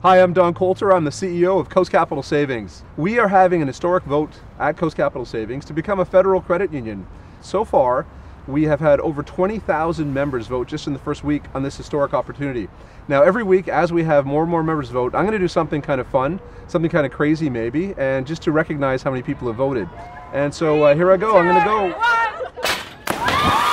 Hi, I'm Don Coulter. I'm the CEO of Coast Capital Savings. We are having an historic vote at Coast Capital Savings to become a federal credit union. So far, we have had over 20,000 members vote just in the first week on this historic opportunity. Now, every week, as we have more and more members vote, I'm going to do something kind of fun, something kind of crazy maybe, and just to recognize how many people have voted. And so here I go. I'm going to go.